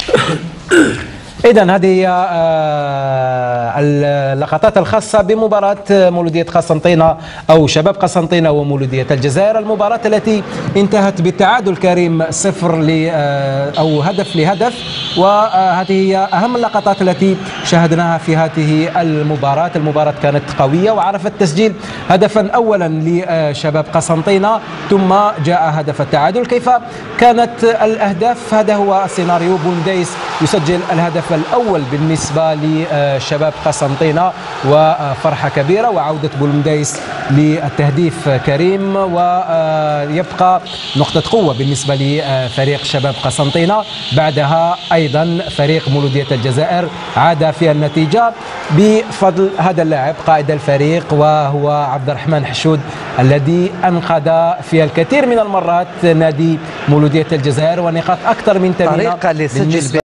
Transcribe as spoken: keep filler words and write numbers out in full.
إذن هذه هي اللقطات الخاصة بمباراة مولودية قسنطينة أو شباب قسنطينة ومولودية الجزائر، المباراة التي انتهت بالتعادل كريم صفر أو هدف لهدف. وهذه هي أهم اللقطات التي شاهدناها في هذه المباراة. المباراة كانت قوية وعرفت تسجيل هدفا أولا لشباب قسنطينة، ثم جاء هدف التعادل. كيف كانت الأهداف؟ هذا هو السيناريو. بولمديس يسجل الهدف الأول بالنسبة لشباب قسنطينة وفرحة كبيرة، وعودة بولمديس للتهديف كريم، ويبقى نقطة قوة بالنسبة لفريق شباب قسنطينة. بعدها أيضا فريق مولودية الجزائر عاد في النتيجة بفضل هذا اللاعب قائد الفريق، وهو عبد الرحمن حشود، الذي أنقذ في الكثير من المرات نادي مولودية الجزائر ونقاط أكثر من ثمانية.